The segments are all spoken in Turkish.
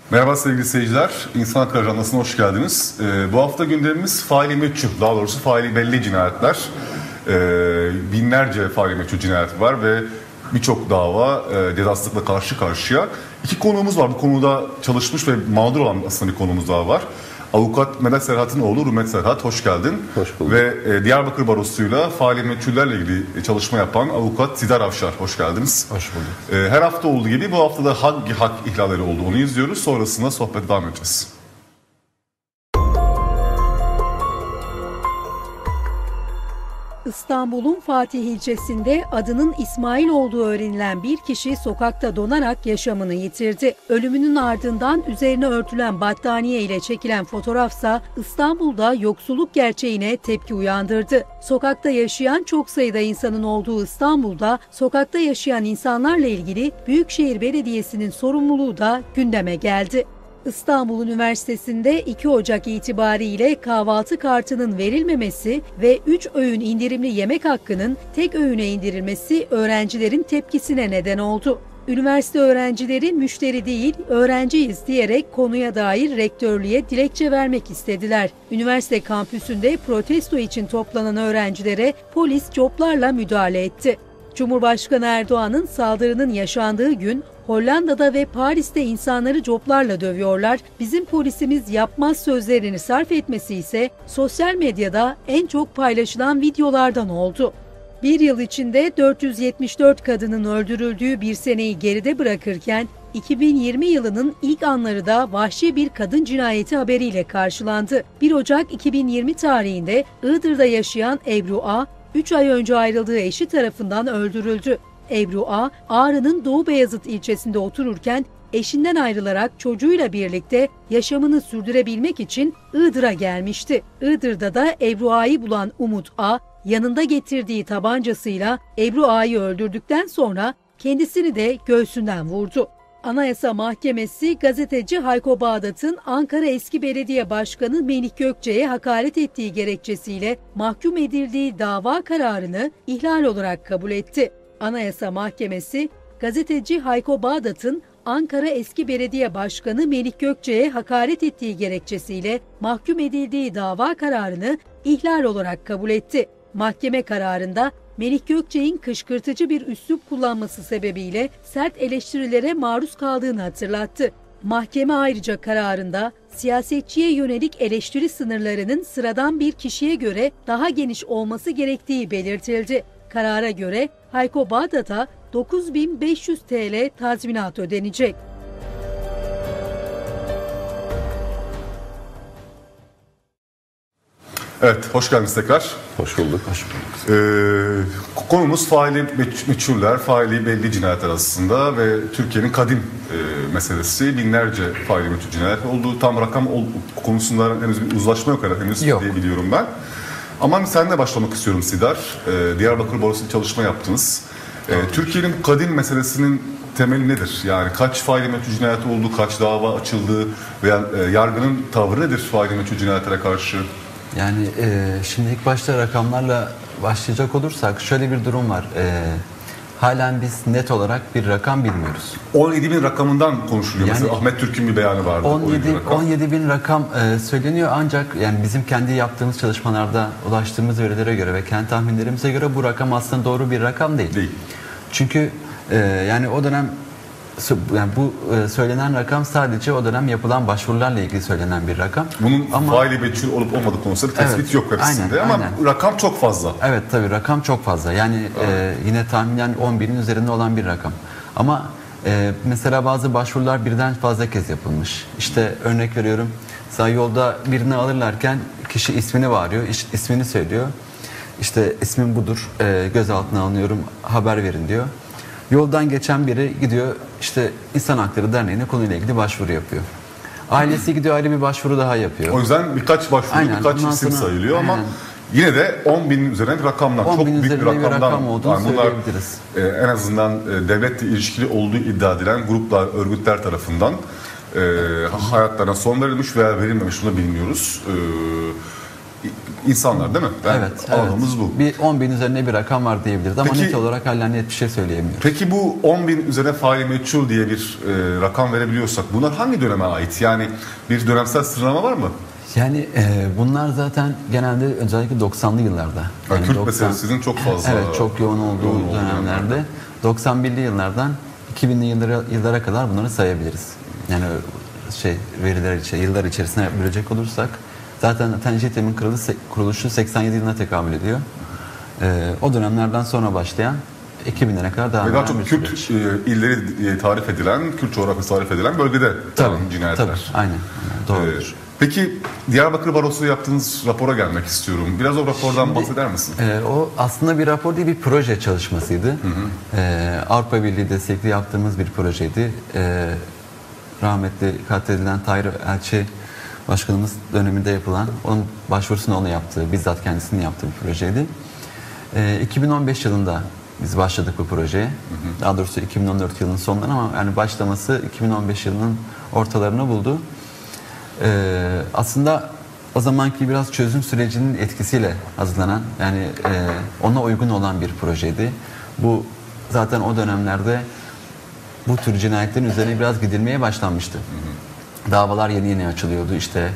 Merhaba sevgili seyirciler, İnsan Hakları Ajantası'na hoş geldiniz. Bu hafta gündemimiz faili meçhul, daha doğrusu faili belli cinayetler. Binlerce faili meçhul cinayet var ve birçok dava cezasızlıkla karşı karşıya. İki konuğumuz var, bu konuda çalışmış ve mağdur olan aslında bir konumuz daha var. Avukat Mehmet Serhat'ın oğlu Rumet Serhat, hoş geldin. Hoş bulduk. Ve Diyarbakır Barosu'yla faili meçhullerle ilgili çalışma yapan avukat Sidar Afşar, hoş geldiniz. Hoş bulduk. Her hafta olduğu gibi bu hafta da hangi hak ihlalleri oldu onu izliyoruz. Sonrasında sohbete devam edeceğiz. İstanbul'un Fatih ilçesinde adının İsmail olduğu öğrenilen bir kişi sokakta donarak yaşamını yitirdi. Ölümünün ardından üzerine örtülen battaniye ile çekilen fotoğrafsa İstanbul'da yoksulluk gerçeğine tepki uyandırdı. Sokakta yaşayan çok sayıda insanın olduğu İstanbul'da sokakta yaşayan insanlarla ilgili Büyükşehir Belediyesi'nin sorumluluğu da gündeme geldi. İstanbul Üniversitesi'nde 2 Ocak itibariyle kahvaltı kartının verilmemesi ve 3 öğün indirimli yemek hakkının tek öğüne indirilmesi öğrencilerin tepkisine neden oldu. Üniversite öğrencileri müşteri değil, öğrenciyiz diyerek konuya dair rektörlüğe dilekçe vermek istediler. Üniversite kampüsünde protesto için toplanan öğrencilere polis coplarla müdahale etti. Cumhurbaşkanı Erdoğan'ın saldırının yaşandığı gün Hollanda'da ve Paris'te insanları coplarla dövüyorlar, bizim polisimiz yapmaz sözlerini sarf etmesi ise sosyal medyada en çok paylaşılan videolardan oldu. Bir yıl içinde 474 kadının öldürüldüğü bir seneyi geride bırakırken 2020 yılının ilk anları da vahşi bir kadın cinayeti haberiyle karşılandı. 1 Ocak 2020 tarihinde Iğdır'da yaşayan Ebru A, 3 ay önce ayrıldığı eşi tarafından öldürüldü. Ebru A, Ağrı'nın Doğu Beyazıt ilçesinde otururken eşinden ayrılarak çocuğuyla birlikte yaşamını sürdürebilmek için Iğdır'a gelmişti. Iğdır'da da Ebru A'yı bulan Umut A, yanında getirdiği tabancasıyla Ebru A'yı öldürdükten sonra kendisini de göğsünden vurdu. Anayasa Mahkemesi gazeteci Hayko Bağdat'ın Ankara Eski Belediye Başkanı Melih Gökçe'ye hakaret ettiği gerekçesiyle mahkum edildiği dava kararını ihlal olarak kabul etti. Anayasa Mahkemesi, gazeteci Hayko Bağdat'ın Ankara Eski Belediye Başkanı Melih Gökçe'ye hakaret ettiği gerekçesiyle mahkum edildiği dava kararını ihlal olarak kabul etti. Mahkeme kararında Melih Gökçe'nin kışkırtıcı bir üslup kullanması sebebiyle sert eleştirilere maruz kaldığını hatırlattı. Mahkeme ayrıca kararında siyasetçiye yönelik eleştiri sınırlarının sıradan bir kişiye göre daha geniş olması gerektiği belirtildi. Karara göre Hayko Bağdat'a 9.500 TL tazminat ödenecek. Evet, hoş geldiniz tekrar. Hoş bulduk. Hoş bulduk. Konumuz faili meçhuller, faili belli cinayetler aslında ve Türkiye'nin kadim meselesi. Binlerce faili meçhul cinayet olduğu tam rakam konusunda henüz bir uzlaşma yok henüz diye biliyorum ben. Ama seninle başlamak istiyorum Sidar. Diyarbakır Barosu'nda çalışma yaptınız. Türkiye'nin bu kadim meselesinin temeli nedir? Yani kaç faili meçhul cinayet oldu, kaç dava açıldı veya yargının tavrı nedir faili meçhul cinayetlere karşı? Yani şimdi ilk başta rakamlarla başlayacak olursak şöyle bir durum var. Halen biz net olarak bir rakam bilmiyoruz. 17.000 rakamından konuşuluyor. Yani, mesela Ahmet Türk'ün bir beyanı vardı. 17.000 rakam söyleniyor ancak yani bizim kendi yaptığımız çalışmalarda ulaştığımız verilere göre ve kendi tahminlerimize göre bu rakam aslında doğru bir rakam değil. Çünkü yani o dönem yani bu söylenen rakam sadece o dönem yapılan başvurularla ilgili söylenen bir rakam. Bunun faili meçhul olup olmadığı konusunda bir tespit yok hepsinde ama rakam çok fazla. Evet tabii rakam çok fazla. Yani yine tahminen 11'in üzerinde olan bir rakam. Ama mesela bazı başvurular birden fazla kez yapılmış. İşte örnek veriyorum. Mesela yolda birini alırlarken kişi ismini bağırıyor, ismini söylüyor. İşte ismim budur, gözaltına alınıyorum, haber verin diyor. Yoldan geçen biri gidiyor işte İnsan Hakları Derneği'ne konuyla ilgili başvuru yapıyor. Ailesi gidiyor ayrı bir başvuru daha yapıyor. O yüzden birkaç başvuru, birkaç isim sayılıyor ama yine de 10.000'in üzerinde bir rakamlar. Çok büyük bir rakamdan olduğunu söyleyebiliriz. En azından devletle ilişkili olduğu iddia edilen gruplar, örgütler tarafından hayatlarına son verilmiş veya verilmemiş bunu bilmiyoruz. insanlar değil mi? Evet. Alanımız bu. Bir 10.000 üzerine bir rakam var diyebiliriz ama Peki- net olarak hala net bir şey söyleyemiyoruz. Peki bu 10.000 üzerine faili meçhul diye bir rakam verebiliyorsak bunlar hangi döneme ait? Yani bir dönemsel sıralama var mı? Yani bunlar zaten genelde özellikle 90'lı yıllarda. Yani Kürt 90 meselesinin çok fazla Evet, çok yoğun olduğu dönemlerde 91'li yıllardan 2000'li yıllara kadar bunları sayabiliriz. Yani yıllar içerisine bölecek olursak zaten JITEM'in kuruluşu 87 yılına tekabül ediyor. O dönemlerden sonra başlayan 2000'lere kadar devam Ve daha eden çok bir Kürt süreç. illeri tarif edilen, Kürt coğrafyası tarif edilen bölgede cinayetler. Tabii, aynen. Doğrudur. Peki Diyarbakır Barosu yaptığınız rapora gelmek istiyorum. Biraz o rapordan bahseder misin? O aslında bir rapor değil, bir proje çalışmasıydı. Avrupa Birliği destekli yaptığımız bir projeydi. Rahmetli katledilen Tahir Elçi Başkanımız döneminde yapılan, onun başvurusunu ona yaptığı, bizzat kendisinin yaptığı bir projeydi. 2015 yılında biz başladık bu projeye. Daha doğrusu 2014 yılının sonundan ama yani başlaması 2015 yılının ortalarını buldu. Aslında o zamanki biraz çözüm sürecinin etkisiyle hazırlanan, yani ona uygun olan bir projeydi. Bu zaten o dönemlerde bu tür cinayetlerin üzerine biraz gidilmeye başlanmıştı. Davalar yeni yeni açılıyordu işte.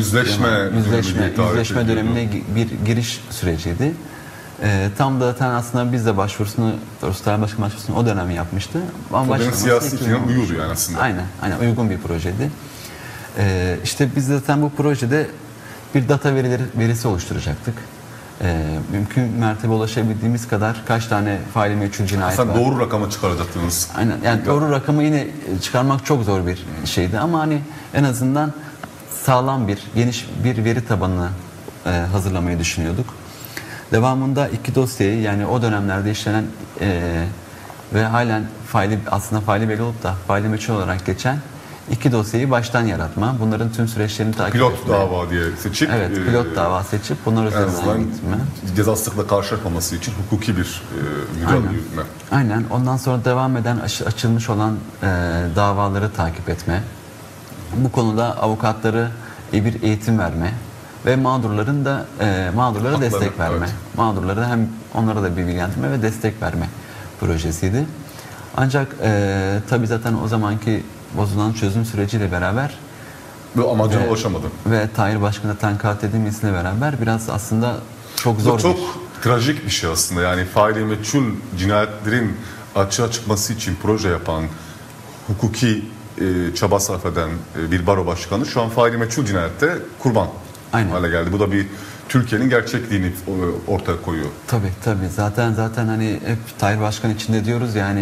Yüzleşme dönemine bir giriş süreciydi. Tam da zaten aslında biz de başvurusunu, Sayın Başkan başvurusunu o dönem yapmıştı. Ama siyasi iklimine uyuyordu yani aslında. Aynen uygun bir projeydi. İşte biz zaten bu projede bir data verisi oluşturacaktık. Mümkün mertebe ulaşabildiğimiz kadar kaç tane faili meçhul cinayet var. Aslında doğru rakamı çıkaracaktınız. Aynen. Yani doğru rakamı yine çıkarmak çok zor bir şeydi ama hani en azından sağlam geniş bir veri tabanını hazırlamayı düşünüyorduk. Devamında 2 dosyayı, yani o dönemlerde işlenen ve halen faili belli olup da faili meçhul olarak geçen 2 dosyayı baştan yaratma. Bunların tüm süreçlerini takip etme. Pilot dava diye seçip. Evet, pilot dava seçip bunlar üzerinden gitme. Cezasızlıkla karşılaşmaması için hukuki bir müdahale yürütme. Aynen. Ondan sonra devam eden açılmış olan davaları takip etme. Bu konuda avukatları bir eğitim verme ve mağdurlara Hakları, destek verme. evet. Mağdurlara hem onlara da bir bilgilendirme ve destek verme projesiydi. Ancak tabii zaten o zamanki bozulan çözüm süreciyle beraber Ve amacına ulaşamadı. ve Tahir Başkan'a tenkat edilmesiyle beraber biraz aslında çok zor Bu çok trajik bir şey aslında. Yani faili meçhul cinayetlerin açığa çıkması için proje yapan, hukuki çaba sarf eden bir baro başkanı şu an faili meçhul cinayette kurban hale geldi. Bu da bir Türkiye'nin gerçekliğini ortaya koyuyor. Tabii. Zaten hani hep Tahir Başkan içinde diyoruz yani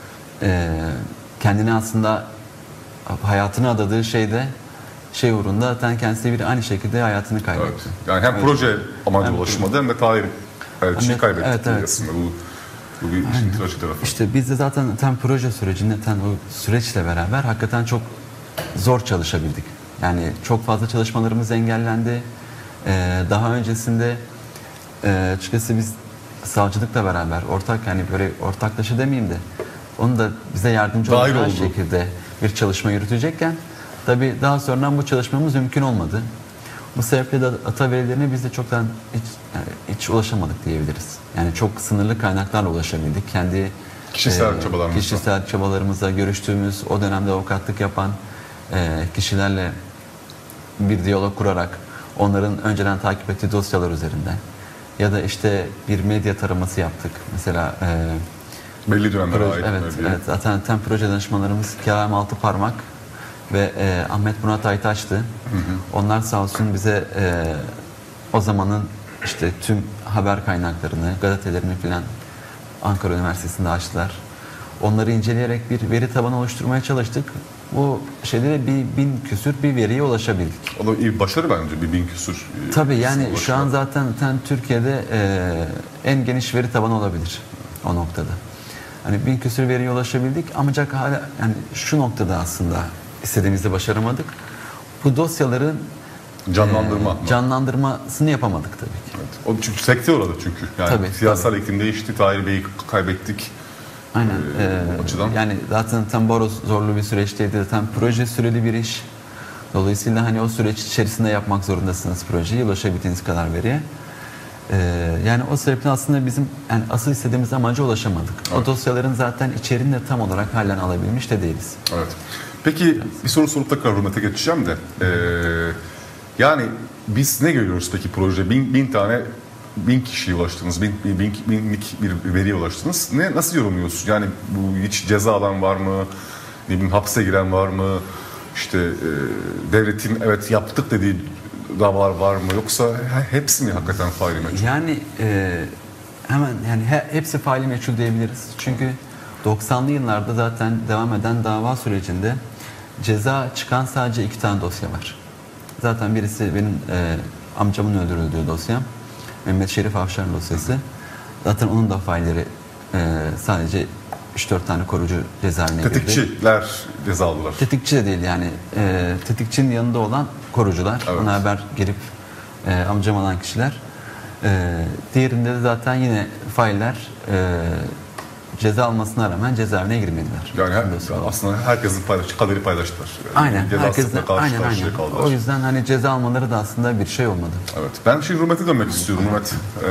kendini aslında hayatını adadığı uğrunda zaten kendisi aynı şekilde hayatını kaybetti. Evet. Yani hem proje amacına ulaşmadı hem de Tahir Elçi'yi kaybetti. Evet. Aslında bu bir işin trajik tarafı. İşte biz de zaten proje sürecinde o süreçle beraber hakikaten çok zor çalışabildik. Yani çok fazla çalışmalarımız engellendi. Daha öncesinde açıkçası biz savcılıkla beraber ortaklaşa demeyeyim de onu da bize yardımcı olacak şekilde bir çalışma yürütecekken tabii daha sonra bu çalışmamız mümkün olmadı. Bu sebeple de data verilerine biz de çoktan hiç ulaşamadık diyebiliriz. Yani çok sınırlı kaynaklarla ulaşabildik. Kendi kişisel çabalarımızla görüştüğümüz, o dönemde avukatlık yapan kişilerle bir diyalog kurarak onların önceden takip ettiği dosyalar üzerinden ya da işte bir medya taraması yaptık. Mesela belli dönemlere ait. Evet. Zaten proje danışmanlarımız Kerem Altıparmak ve Ahmet Murat Aytaç'tı. Onlar sağ olsun bize o zamanın işte tüm haber kaynaklarını, gazetelerini filan Ankara Üniversitesi'nde açtılar. Onları inceleyerek bir veri tabanı oluşturmaya çalıştık. Bu şeyde de 1000 küsür bir veriye ulaşabildik. O da iyi bir başarı bence, 1000 küsür. Tabii yani şu an zaten Türkiye'de en geniş veri tabanı olabilir o noktada. Hani 1000 küsür veriye ulaşabildik ancak hala yani şu noktada aslında istediğimizde başaramadık. Bu dosyaların canlandırmasını yapamadık tabii ki. Evet. O çünkü sekteye uğradı çünkü. Yani siyasal iklim değişti, Tahir Bey'i kaybettik. Aynen. Açıdan. Yani zaten baro zorlu bir süreçteydi. Zaten proje süreli bir iş. Dolayısıyla hani o süreç içerisinde yapmak zorundasınız projeyi, ulaşabildiğiniz kadar veriye. Yani o sebeple aslında bizim yani asıl istediğimiz amaca ulaşamadık. Evet. O dosyaların zaten içeriğini de tam olarak halen alabilmiş de değiliz. Evet. Peki bir soru sorup tekrar Hürmet'e geçeceğim de. Yani biz ne görüyoruz peki proje? Bin kişiye ulaştınız, binlik bir veriye ulaştınız. Nasıl yorumluyorsunuz? Yani bu hiç ceza alan var mı? Ne bileyim, hapse giren var mı? İşte devletin evet yaptık dediği davalar var mı? Yoksa hepsi mi hakikaten faili meçhul? Yani hemen yani hepsi faili meçhul diyebiliriz. Çünkü 90'lı yıllarda zaten devam eden dava sürecinde ceza çıkan sadece 2 tane dosya var. Zaten birisi benim amcamın öldürüldüğü dosya. Mehmet Şerif Afşar dosyası. Zaten onun da failleri sadece 3-4 tane korucu cezaevine girdi. Tetikçiler ceza aldılar. Tetikçi de değil yani. Tetikçinin yanında olan korucular. Evet. Ona haber girip amcam alan kişiler. Diğerinde de zaten yine failler ceza almasına rağmen cezaevine girmediler. Yani aslında herkesin kaderi paylaştılar. Yani aynen. Herkesin aynen. Kaldılar. O yüzden hani ceza almaları da aslında bir şey olmadı. Evet. Ben şimdi Hürmet'e dönmek istiyorum. Hürmet,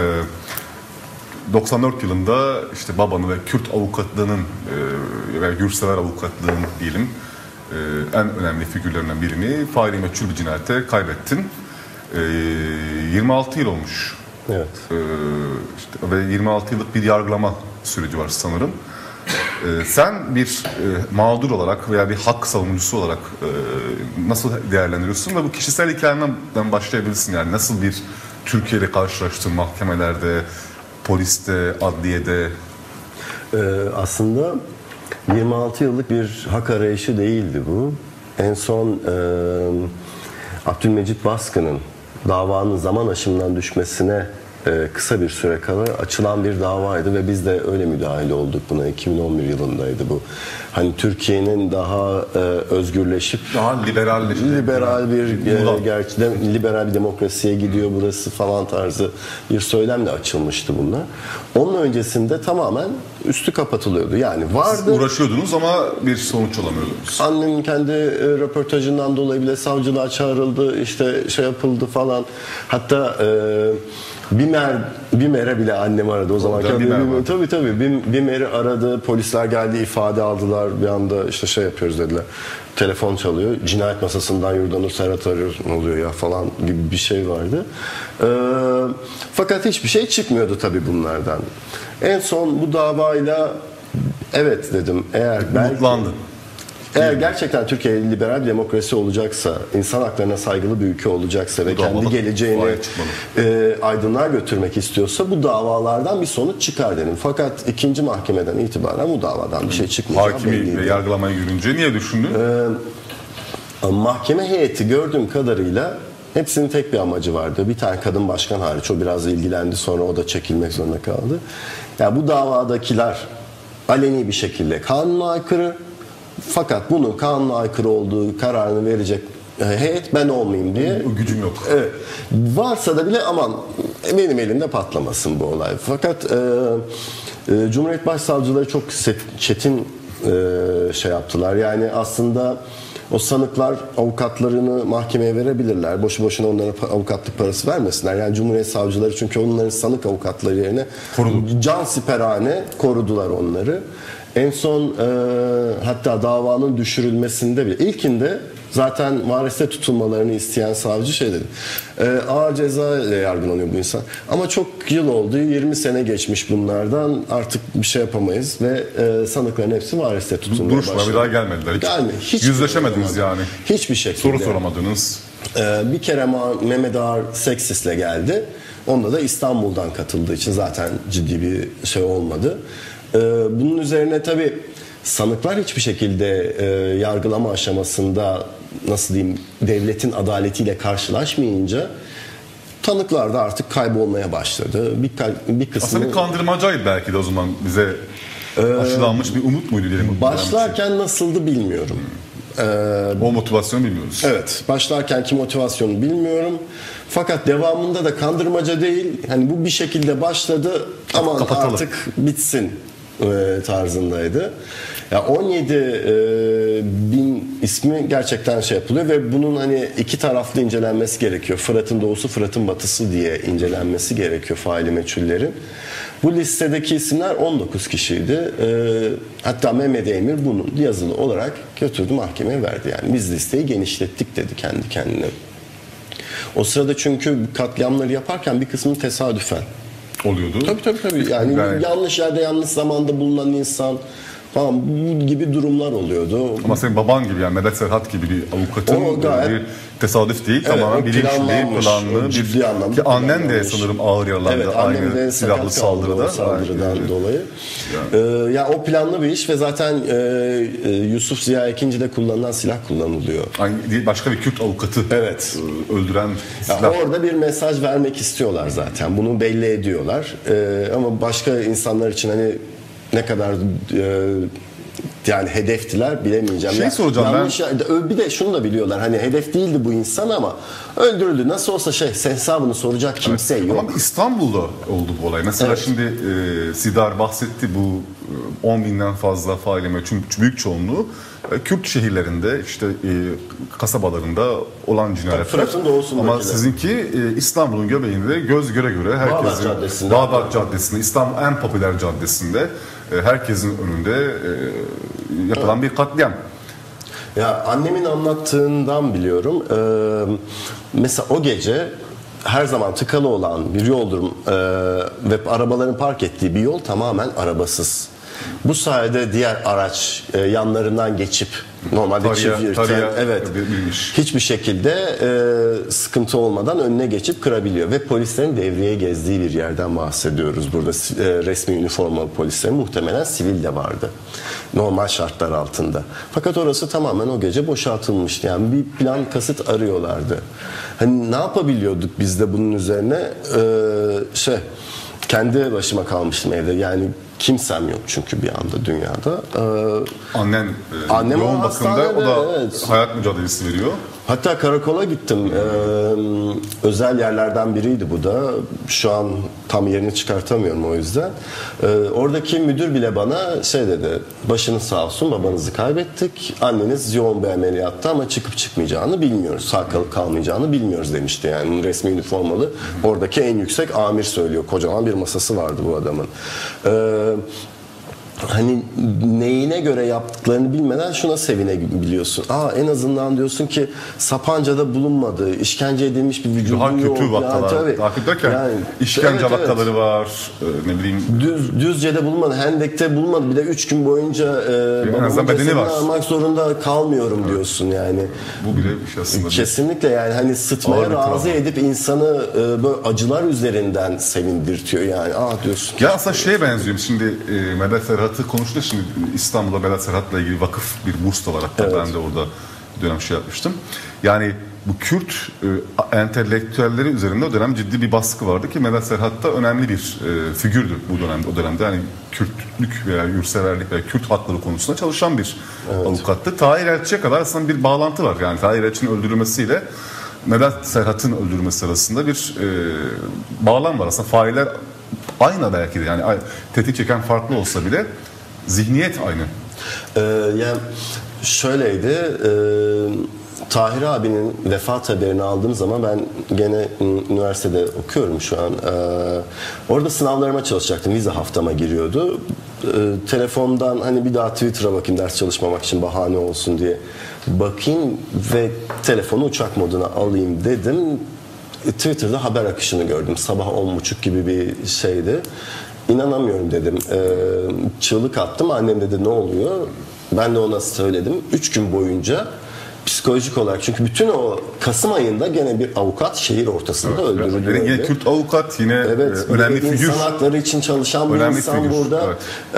94 yılında işte babanı ve Kürt avukatlığının ve yurtsever avukatlığın diyelim en önemli figürlerinden birini faili meçhul bir cinayete kaybettin. 26 yıl olmuş. Evet. İşte, ve 26 yıllık bir yargılama süreci var sanırım. Sen bir mağdur olarak veya bir hak savunucusu olarak nasıl değerlendiriyorsun ve bu kişisel hikayenden başlayabilirsin. Yani nasıl bir Türkiye ile karşılaştın mahkemelerde, poliste, adliyede? Aslında 26 yıllık bir hak arayışı değildi bu. En son Abdülmecit Baskın'ın davanın zaman aşımından düşmesine kısa bir süre kala açılan bir davaydı ve biz de öyle müdahale olduk buna. 2011 yılındaydı bu. Hani Türkiye'nin daha özgürleşip daha liberal bir liberal bir demokrasiye gidiyor burası falan tarzı bir söylemle açılmıştı bunlar. Onun öncesinde tamamen üstü kapatılıyordu. Yani vardı. Siz uğraşıyordunuz ama bir sonuç alamıyordunuz. Annemin kendi röportajından dolayı bile savcılığa çağrıldı, işte şey yapıldı falan. Hatta BİMER'e bile annem aradı o zaman. Tabii. BİMER'i aradı, polisler geldi, ifade aldılar. Bir anda işte şey yapıyoruz dediler. Telefon çalıyor. Cinayet masasından Yurdanur Serhat arıyor. Ne oluyor ya falan gibi bir şey vardı. Fakat hiçbir şey çıkmıyordu tabii bunlardan. En son bu davayla evet dedim. Eğer gerçekten Türkiye liberal bir demokrasi olacaksa, insan haklarına saygılı bir ülke olacaksa ve kendi geleceğini aydınlığa götürmek istiyorsa bu davalardan bir sonuç çıkar dedim. Fakat ikinci mahkemeden itibaren bu davadan bir şey çıkmayacağı belliydi. Hakimi ve yargılamaya yürünce niye düşündün? Mahkeme heyeti gördüğüm kadarıyla hepsinin tek bir amacı vardı. Bir tane kadın başkan hariç, o biraz ilgilendi, sonra o da çekilmek zorunda kaldı. Yani bu davadakiler aleni bir şekilde kanuna aykırı. Fakat bunun kanuna aykırı olduğu kararını verecek heyet ben olmayayım diye. O gücüm yok. Evet. Varsa da bile aman benim elimde patlamasın bu olay. Fakat Cumhuriyet Başsavcıları çok çetin şey yaptılar. Yani aslında o sanıklar avukatlarını mahkemeye verebilirler. Boşu boşuna onlara avukatlık parası vermesinler. Yani Cumhuriyet Savcıları çünkü onların sanık avukatları yerine cansiperane korudular onları. En son hatta davanın düşürülmesinde bile ilkinde zaten varisle tutulmalarını isteyen savcı şey dedi. Ağır ceza ile yargılanıyor bu insan. Ama çok yıl oldu. 20 sene geçmiş bunlardan. Artık bir şey yapamayız ve sanıkların hepsi varisle tutulmaya başladı. Duruşma bir daha gelmediler. Hiç yüzleşemediniz yani. Hiçbir şekilde. Soru soramadınız. Bir kere Mehmet Ağar Seksis'le geldi. Onda da İstanbul'dan katıldığı için zaten ciddi bir şey olmadı. Bunun üzerine tabii sanıklar hiçbir şekilde yargılama aşamasında nasıl diyeyim devletin adaletiyle karşılaşmayınca tanıklar da artık kaybolmaya başladı. Bir kısmı aslında kandırmacaydı belki de o zaman bize aşılanmış bir umut muydu diyelim. Başlarken nasıldı bilmiyorum. O motivasyonu bilmiyoruz. Evet. Başlarkenki motivasyonu bilmiyorum. Fakat devamında da kandırmaca değil. Hani bu bir şekilde başladı ama artık bitsin tarzındaydı. Ya 17 bin ismi gerçekten şey yapılıyor ve bunun hani iki taraflı incelenmesi gerekiyor. Fırat'ın doğusu, Fırat'ın batısı diye incelenmesi gerekiyor faili meçhullerin. Bu listedeki isimler 19 kişiydi. Hatta Mehmet Emir bunu yazılı olarak götürdü mahkemeye verdi. Yani biz listeyi genişlettik dedi kendi kendine. O sırada çünkü katliamları yaparken bir kısmı tesadüfen oluyordu. Tabii. Yani yanlış yerde yanlış zamanda bulunan insan falan bu gibi durumlar oluyordu. Ama senin baban gibi yani Medet Serhat gibi bir avukatın bir tesadüf değil, evet, tamamen bilinçli, planlı ciddi anlamda ki annen de sanırım ağır yaralandı, evet, aynı silahlı saldırıdan dolayı. Ya o planlı bir iş ve zaten Yusuf Ziya Ekinci'de kullanılan silah kullanılıyor. Başka bir Kürt avukatı öldüren silah. Ya orada bir mesaj vermek istiyorlar zaten. Bunu belli ediyorlar. Ama başka insanlar için hani ne kadar yani hedeftiler bilemeyeceğim. Soracağım ben. Bir de şunu da biliyorlar. Hani hedef değildi bu insan ama öldürüldü. Nasıl olsa hesabını soracak kimse yok. Ama İstanbul'da oldu bu olay. Mesela şimdi Sidar bahsetti, bu 10 binden fazla faili meçhul büyük çoğunluğu Kürt şehirlerinde, işte kasabalarında olan cinayetler. Ama sizinki İstanbul'un göbeğinde göz göre göre herkesin Bağdat Caddesi'nde, İstanbul en popüler caddesinde herkesin önünde yapılan bir katliam. Ya annemin anlattığından biliyorum. Mesela o gece her zaman tıkalı olan bir yoldur ve arabaların park ettiği bir yol tamamen arabasız. Bu sayede diğer araç yanlarından geçip normalde hiçbir şekilde sıkıntı olmadan önüne geçip kırabiliyor ve polislerin devreye gezdiği bir yerden bahsediyoruz burada. Resmi üniformalı polislerin, muhtemelen sivil de vardı normal şartlar altında. Fakat orası tamamen o gece boşaltılmıştı. Yani bir plan kasıt arıyorlardı. Hani ne yapabiliyorduk biz de bunun üzerine? Kendi başıma kalmıştım evde. Yani kimsem yok çünkü bir anda dünyada. Annem yoğun bakımda, o da hayat mücadelesi veriyor. Hatta karakola gittim. Özel yerlerden biriydi bu da. Şu an tam yerini çıkartamıyorum o yüzden. Oradaki müdür bile bana dedi. Başınız sağ olsun, babanızı kaybettik. Anneniz yoğun bir ameliyatta ama çıkıp çıkmayacağını bilmiyoruz. Sağ kalıp kalmayacağını bilmiyoruz demişti. Yani resmi üniformalı. Oradaki en yüksek amir söylüyor. Kocaman bir masası vardı bu adamın. Hani neyine göre yaptıklarını bilmeden şuna sevinebiliyorsun. En azından diyorsun ki Sapanca'da bulunmadı, işkence edilmiş bir vücudun yok. Daha kötü vakalar. Daha kötü derken işkence vakaları var. Ne bileyim. Düzce'de bulunmadı, Hendek'te bulunmadı. Bir de 3 gün boyunca babamın cesedini almak zorunda kalmıyorum diyorsun yani. Bu bile bir şey aslında. Kesinlikle yani hani sıtmaya razı edip insanı böyle acılar üzerinden sevindirtiyor yani. Diyorsun. Ya aslında benziyor. Şimdi Medet Serhat'ı konuştuk. Şimdi İstanbul'da Medet Serhat'la ilgili vakıf bir burs da var. Hatta ben de orada bir dönem yapmıştım. Yani bu Kürt entelektüelleri üzerinde o dönem ciddi bir baskı vardı ki Medet Serhat da önemli bir figürdü o dönemde. Yani Kürtlük veya yurtseverlik veya Kürt hakları konusunda çalışan bir avukattı. Tahir Elçi'ye kadar aslında bir bağlantı var. Yani Tahir Elçi'nin öldürülmesiyle Medet Serhat'ın öldürülmesi arasında bir bağlam var. Aslında failler aynı belki de, yani tetik çeken farklı olsa bile zihniyet aynı. Yani şöyleydi, Tahir abinin vefat haberini aldığım zaman ben gene üniversitede okuyorum şu an. Orada sınavlarıma çalışacaktım. Vize haftama giriyordu. Telefondan hani bir daha Twitter'a bakayım ders çalışmamak için bahane olsun diye bakayım ve telefonu uçak moduna alayım dedim. Twitter'da haber akışını gördüm. Sabah 10.30 gibi bir şeydi. İnanamıyorum dedim. Çığlık attım. Annem dedi ne oluyor? Ben de ona söyledim. 3 gün boyunca psikolojik olarak, çünkü bütün o Kasım ayında gene bir avukat şehir ortasında öldürüldü. Yine Kürt avukat, yine önemli figür. İnsan hakları için çalışan bir insan figür burada.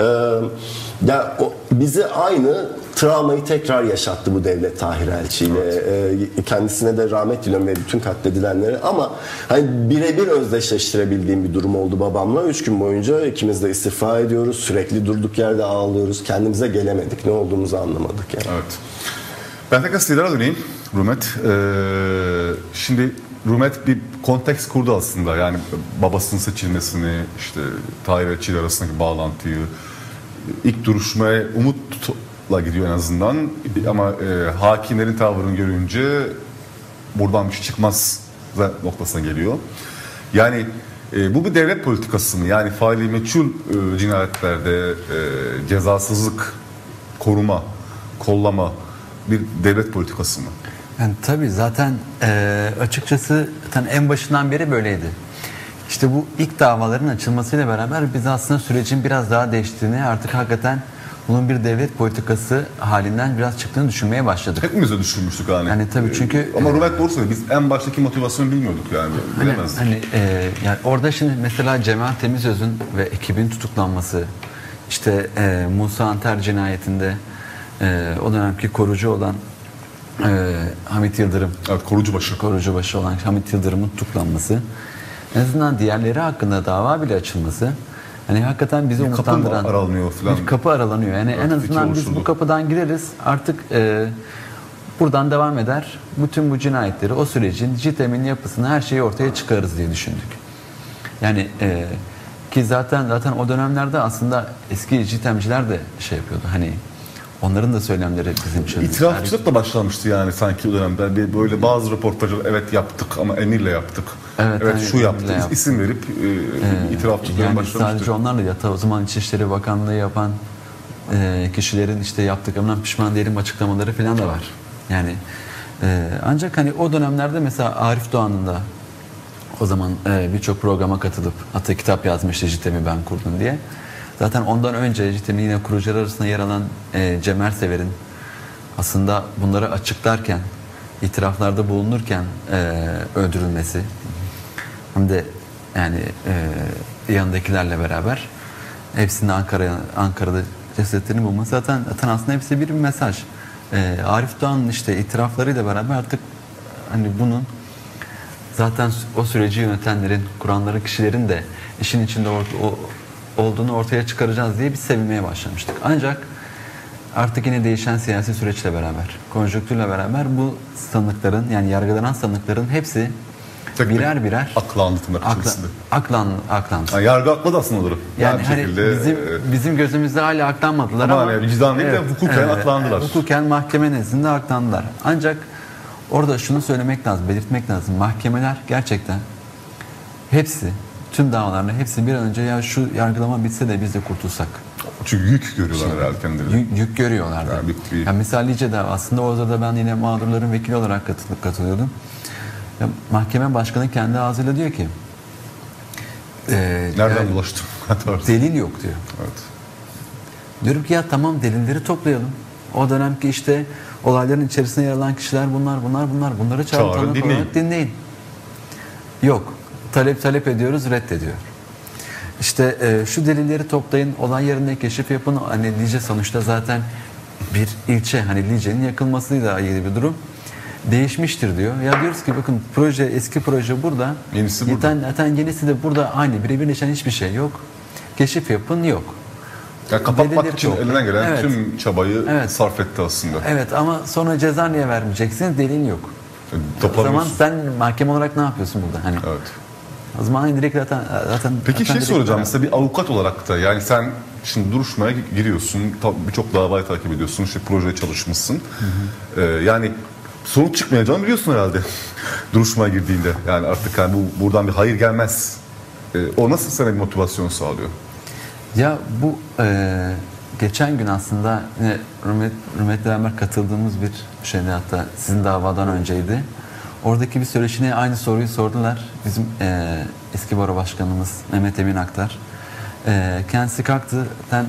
Ya bizi aynı travmayı tekrar yaşattı bu devlet Tahir Elçi ile. Kendisine de rahmet diliyorum ve bütün katledilenlere, ama hani birebir özdeşleştirebildiğim bir durum oldu babamla. 3 gün boyunca ikimiz de istifa ediyoruz. Sürekli durduk yerde ağlıyoruz. Kendimize gelemedik. Ne olduğumuzu anlamadık yani. Evet. Ben tekrar Sidar'a döneyim. Rumet. Şimdi Rumet bir konteks kurdu aslında. Yani babasının seçilmesini, işte Tahir Elçi ile arasındaki bağlantıyı, ilk duruşmaya umutla gidiyor en azından. Ama hakimlerin tavrını görünce buradan bir şey çıkmaz noktasına geliyor. Yani bu bir devlet politikası mı? Yani faili meçhul cinayetlerde cezasızlık, koruma, kollama bir devlet politikası mı? Yani tabii zaten açıkçası zaten en başından beri böyleydi. İşte bu ilk davaların açılmasıyla beraber biz aslında sürecin biraz daha değiştiğini, artık hakikaten bunun bir devlet politikası halinden biraz çıktığını düşünmeye başladık. Hepimiz de düşünmüştük yani. Yani tabii çünkü ama Rumet doğru söylüyor. Biz en baştaki motivasyonu bilmiyorduk yani. Bilemezdik. Yani orada şimdi mesela Cemal Temizöz'ün ve ekibin tutuklanması, işte Musa Anter cinayetinde o dönemki korucu olan Hamit Yıldırım, evet, korucu başı olan Hamit Yıldırım'ın tutuklanması, en azından diğerleri hakkında dava bile açılması, hani hakikaten bizi umutlandıran bir kapı aralanıyor. Yani evet, en azından biz bu kapıdan gireriz, artık buradan devam eder. Bütün bu cinayetleri, o sürecin, JITEM'in yapısını, her şeyi ortaya çıkarız diye düşündük. Yani ki zaten o dönemlerde aslında eski JITEM'ciler de şey yapıyordu. Hani onların da söylemleri bizim için. İtirafçılık da başlamıştı yani sanki o dönemde. Böyle bazı röportajlar evet yaptık ama emirle yaptık. Evet hani şu yaptık. İsim verip itirafçılıkları yani başlamıştı. Sadece onlarla ya o zaman İçişleri Bakanlığı yapan kişilerin işte yaptıklarından pişman değilim açıklamaları falan da var. Yani ancak hani o dönemlerde mesela Arif Doğan'ın da o zaman birçok programa katılıp, hatta kitap yazmıştı JITEM'i ben kurdum diye. Zaten ondan önce JITEM'in yine kurucular arasında yer alan Cem Ersever'in aslında bunları açıklarken, itiraflarda bulunurken öldürülmesi, hem de yani yanındakilerle beraber hepsinin Ankara'da cesetlerini bulması zaten aslında hepsi bir mesaj. Arif Doğan'ın işte itiraflarıyla beraber artık hani bunun zaten o süreci yönetenlerin, kuranların, kişilerin de işin içinde olduğunu ortaya çıkaracağız diye biz sevinmeye başlamıştık. Ancak artık yine değişen siyasi süreçle beraber, konjonktürle beraber bu sanıkların, yani yargılanan sanıkların hepsi birer aklandı tırnak içerisinde. Aklandı. Yani yargı akladı aslında olur. Yani hani bizim gözümüzde hala aklanmadılar ama yani vicdan değil de hukuken aklandılar. Hukuken mahkeme nezdinde aklandılar. Ancak orada şunu söylemek lazım, belirtmek lazım. Mahkemeler gerçekten hepsi, tüm davalarında hepsi bir an önce ya şu yargılama bitse de biz de kurtulsak. Çünkü yük görüyorlar herhalde kendileri. Yük görüyorlardı. Yani mesela Lice davasında orada da ben yine mağdurların vekili olarak katılıyordum. Ya, mahkeme başkanı kendi ağzıyla diyor ki nereden bulaştım? Delil yok diyor. Evet. Diyorum ki ya tamam, delilleri toplayalım. O dönemki işte olayların içerisinde yer alan kişiler bunları çağırın dinleyin. Yok. Talep ediyoruz, reddediyor. İşte şu delilleri toplayın, olay yerinde keşif yapın. Hani Lice sonuçta zaten bir ilçe, hani Lice'nin yakılmasıyla ilgili bir durum. Değişmiştir diyor. Ya diyoruz ki bakın eski proje burada. Yenisi burada. Zaten yenisi de burada aynı. Birebir değişen hiçbir şey yok. Keşif yapın yok. Ya kapatmak için elinden gelen tüm çabayı sarf etti aslında. Evet ama sonra ceza niye vermeyeceksin? Delil yok. O zaman sen mahkeme olarak ne yapıyorsun burada? Hani evet. O zaman direkt zaten Peki soracağım mesela bir avukat olarak da, yani sen şimdi duruşmaya giriyorsun, birçok davayı takip ediyorsun, işte projeye çalışmışsın. Yani sonuç çıkmayacağını biliyorsun herhalde duruşmaya girdiğinde. Yani artık yani buradan bir hayır gelmez. O nasıl sana bir motivasyon sağlıyor? Ya bu geçen gün aslında yine Rümet'le beraber katıldığımız bir şeydi, hatta sizin davadan önceydi. Oradaki bir söyleşine aynı soruyu sordular. Bizim eski baro başkanımız Mehmet Emin Aktar. Kendisi kalktı.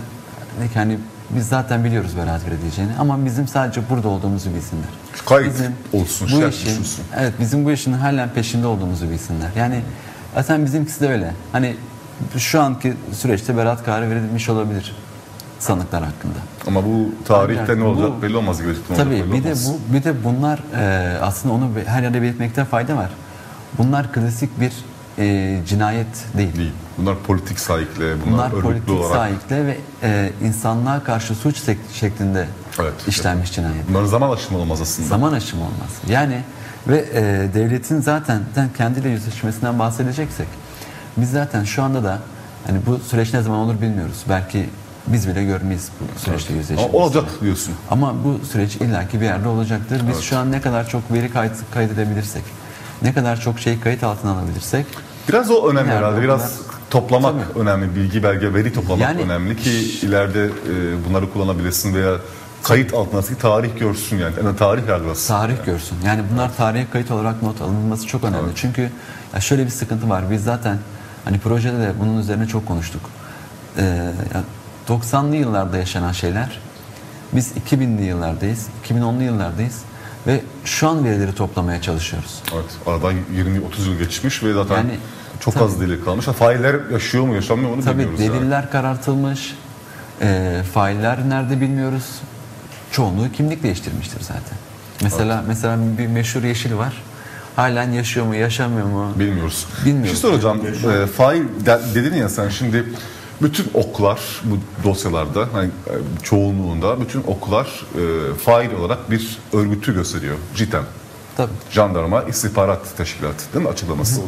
Yani biz zaten biliyoruz beraat verileceğini ama bizim sadece burada olduğumuzu bilsinler. Kayıt olsun, bizim bu işin halen peşinde olduğumuzu bilsinler. Yani zaten bizimkisi de öyle. Hani şu anki süreçte beraat kararı verilmiş olabilir sanıklar hakkında. Ama bu tarihte ne olacak belli olmaz gibi. Tabii bir de bunlar aslında onu her yerde belirtmekte fayda var. Bunlar klasik bir cinayet değil. Bunlar politik sahikle, bunlar politik olarak. sahikle ve insanlığa karşı suç şeklinde işlenmiş cinayet. Bunların zaman aşımı olmaz aslında. Zaman aşımı olmaz. Yani ve devletin zaten kendiyle yüzleşmesinden bahsedeceksek biz zaten şu anda da hani bu süreç ne zaman olur bilmiyoruz. Belki biz bile görmeyiz bu süreçte yüzleşmeyi. Olacak diyorsun. Ama bu süreç illaki bir yerde olacaktır. Biz şu an ne kadar çok veri kaydedebilirsek, ne kadar çok şey kayıt altına alabilirsek. Biraz o önemli Yani herhalde. Biraz toplamak önemli. Bilgi, belge, veri toplamak Yani- önemli ki ileride bunları kullanabilirsin veya kayıt altındaki tarih görsün yani. Yani tarih yargılasın. Tarih görsün. Yani bunlar tarihe kayıt olarak not alınması çok önemli. Çünkü ya şöyle bir sıkıntı var. Biz zaten hani projede de bunun üzerine çok konuştuk. Ya 90'lı yıllarda yaşanan şeyler, biz 2000'li yıllardayız, 2010'lu yıllardayız ve şu an verileri toplamaya çalışıyoruz. Evet. Aradan 20-30 yıl geçmiş ve zaten Yani çok tabii. az delil kalmış. Failler yaşıyor mu yaşamıyor mu onu Tabii bilmiyoruz. yani. deliller karartılmış, failler nerede bilmiyoruz. Çoğunluğu kimlik değiştirmiştir zaten. Mesela bir meşhur Yeşil var. Halen yaşıyor mu, yaşamıyor mu? Bilmiyoruz. Bilmiyoruz. Bir şey soracağım. Fail dedin ya sen şimdi bütün oklar bu dosyalarda hani çoğunluğunda bütün oklar fail olarak bir örgütü gösteriyor. JITEM. Tabii. Jandarma İstihbarat Teşkilatı değil mi açıklaması?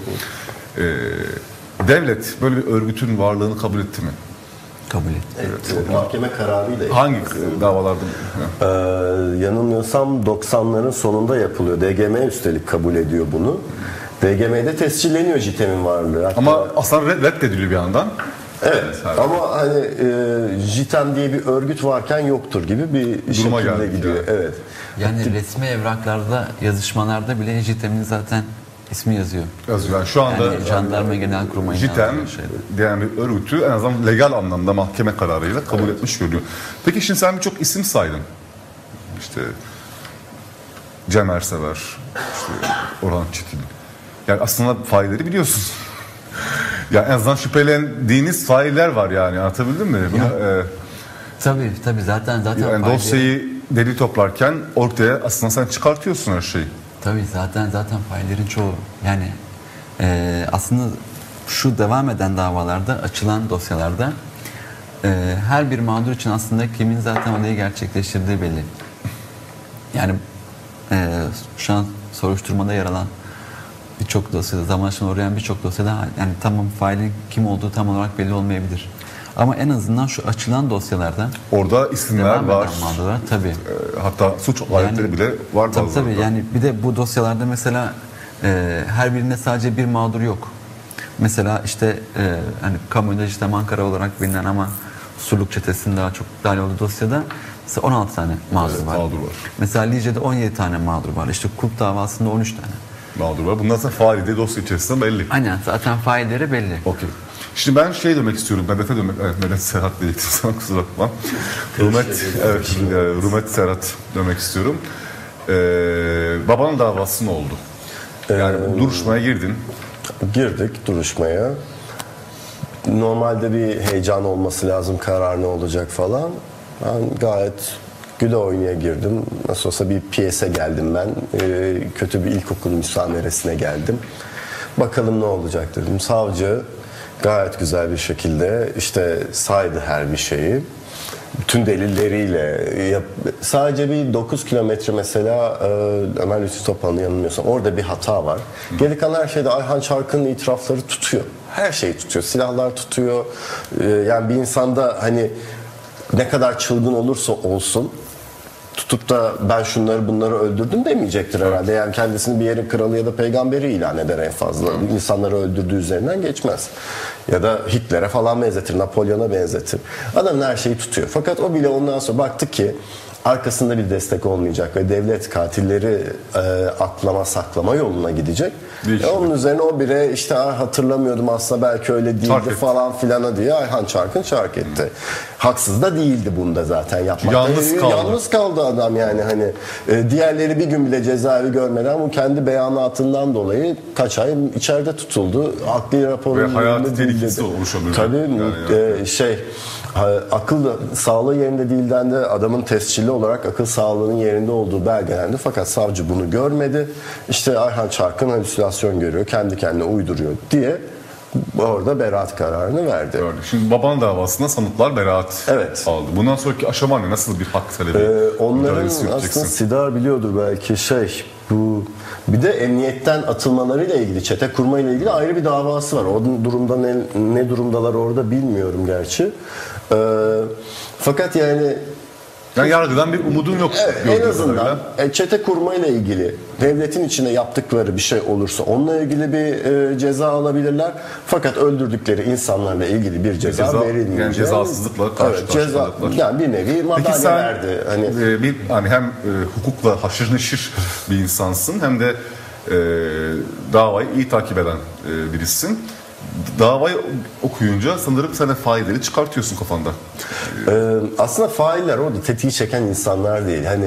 Devlet böyle bir örgütün varlığını kabul etti mi? Kabul etti. Mahkeme kararıyla. Hangi davalarda? Yanılmıyorsam 90'ların sonunda yapılıyor. DGM üstelik kabul ediyor bunu. DGM'de tescilleniyor JITEM'in varlığı. Hatta, Ama aslında reddediliyor bir yandan. evet. Ama hani JITEM diye bir örgüt varken yoktur gibi bir Duruma şekilde geldik gidiyor. yani. Evet. Yani resmi evraklarda, yazışmalarda bile JITEM'in zaten ismi yazıyor. Yazıyor. Yani şu anda Yani Jandarma Genelkurmay'ın JITEM yazdığı şeyde. diyen bir örgütü en azından legal anlamda mahkeme kararıyla kabul etmiş görünüyor. Peki şimdi sen birçok isim saydın. İşte Cem Ersever, işte Orhan Çetin. Yani aslında failleri biliyorsun. Yani en azından şüphelendiğiniz failler var yani, anlatabildim mi? Bunu, Tabii zaten yani failleri- dosyayı delil toplarken ortaya aslında sen çıkartıyorsun her şeyi. Tabii zaten faillerin çoğu yani aslında şu devam eden davalarda, açılan dosyalarda her bir mağdur için aslında kimin zaten olayı gerçekleştirdiği belli. Yani şu an soruşturmada yer alan birçok dosyada, zaman aşımına uğrayan birçok dosyada yani tamam failin kim olduğu tam olarak belli olmayabilir. Ama en azından şu açılan dosyalarda Orada isimler devam var. eden mağdurlar tabii. Hatta suç aletleri bile var Tabii bazılarında. yani bir de bu dosyalarda mesela her birinde sadece bir mağdur yok. Mesela işte hani kamuoyunda işte Ankara olarak bilinen ama Surluk çetesinin daha çok dahil olduğu dosyada mesela 16 tane mağdur Evet, var. mağdur var. Mesela Lice'de 17 tane mağdur var. İşte Kulp davasında 13 tane. Mağdur var. Bundan sonra faili de dosya içerisinde belli. Aynen zaten failleri belli. Okey. Şimdi ben demek istiyorum. Medet'e dönmek. Evet, Medet Serhat diyecektim sana, kusura bakma. Rumet Serhat demek istiyorum. Babanın davası ne oldu? Yani duruşmaya girdin. Girdik duruşmaya. Normalde bir heyecan olması lazım, karar ne olacak falan. Ben gayet güle oynaya girdim. Nasıl olsa bir piyese geldim ben. Kötü bir ilkokul müsameresine geldim. Bakalım ne olacak dedim. Savcı gayet güzel bir şekilde işte saydı her bir şeyi. Bütün delilleriyle sadece bir 9 kilometre mesela Ömer Lütfü Topal'ın yanılmıyorsam orada bir hata var. Geri kalan her şeyde Ayhan Çarkı'nın itirafları tutuyor. Her şeyi tutuyor. Silahlar tutuyor. Yani bir insanda hani ne kadar çılgın olursa olsun tutup da ben şunları bunları öldürdüm demeyecektir herhalde. Yani kendisini bir yerin kralı ya da peygamberi ilan eder en fazla. İnsanları öldürdüğü üzerinden geçmez. Ya da Hitler'e falan benzetir, Napolyon'a benzetir. Adamın her şeyi tutuyor. Fakat o bile ondan sonra baktı ki arkasında bir destek olmayacak ve devlet katilleri aklama saklama yoluna gidecek. Onun üzerine o bire işte hatırlamıyordum aslında belki öyle değildi falan filana diye Ayhan Çarkın çark etti. Haksız da değildi bunda zaten yapmakta. Yalnız kaldı adam yani hani diğerleri bir gün bile cezaevi görmeden bu kendi beyanatından dolayı kaç ay içeride tutuldu. Akli raporu ve hayati tehlikesi oluşabilir. Tabii yani. Akıl sağlığı yerinde değilden de adamın tescilli olarak akıl sağlığının yerinde olduğu belgelendi. Fakat savcı bunu görmedi. İşte Ayhan Çarkın halüsinasyon görüyor, kendi kendine uyduruyor diye orada beraat kararını verdi. Öyle. Şimdi babanın davasında sanıklar beraat Evet. aldı. Bundan sonraki aşama ne? Nasıl bir hak talebi? Onların mücadelesi aslında yürüteceksin? Sidar biliyordur belki bu bir de emniyetten atılmalarıyla ilgili, çete kurmayla ilgili ayrı bir davası var. O durumda ne durumdalar orada bilmiyorum gerçi. Fakat yani yargıdan bir umudun yok. en azından çete kurmayla ilgili devletin içine yaptıkları bir şey olursa onunla ilgili bir ceza alabilirler. Fakat öldürdükleri insanlarla ilgili bir ceza verilmeyecek. Yani cezasızlıkla karşılaştırdılar. Yani bir nevi madalya verdi. Hani hem hukukla haşır neşir bir insansın hem de davayı iyi takip eden birisin. Davayı okuyunca sanırım sen de failleri çıkartıyorsun kafanda. Aslında failler orada tetiği çeken insanlar değil. Hani